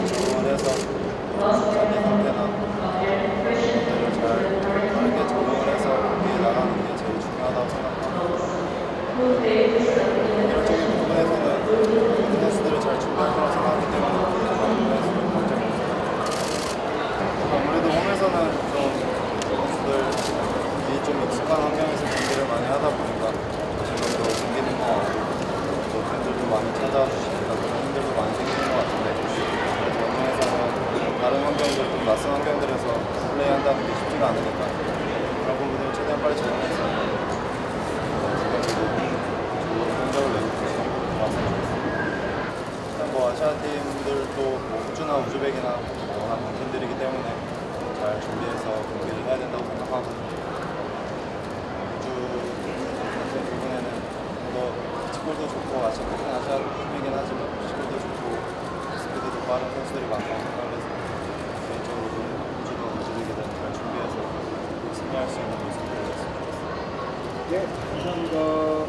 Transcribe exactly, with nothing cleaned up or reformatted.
잘 적응을 해서 자기 상태나 것들을 잘 빠르게 적응을 해서 경기에 나가는 게 제일 중요하다고 생각합니다. 개인적인 부분에서는 모든 선수들을 잘 준비할 거라고 생각하기 때문에 그런 걱정이 없습니다. 아무래도 홈에서는 좀 선수들이 좀 익숙한 환경에서 경기를 많이 하다 보니까 지금도 생기는 것 같고 또 팬들도 많이 찾아와 주시니까 그런 힘들도 많이 생기는 것 같은데 그래서 홈에서는 다른 환경들, 좀 낯선 환경들에서 플레이한다는 게 쉽지가 않으니까 그런 부분을 최대한 빨리 적응해서 좋은 성적을 내고 좋았으면 좋겠습니다. 일단 뭐 아시아 팀들도 뭐 호주나 우즈벡이나 뭐 한 팀들이기 때문에 잘 준비해서 경기를 해야 된다고 생각하고 우주 같은 부분에는 더 피지컬도 좋고 아시아 같은 아시아 팀이긴 하지만 피지컬도 좋고 스피드도 빠른 선수들이 많다고 생각해서 개인적으로 우주도 우즈벡이든 잘 준비해서 승리할 수 있는 모습을 보였으면 좋겠습니다. 네, 감사합니다.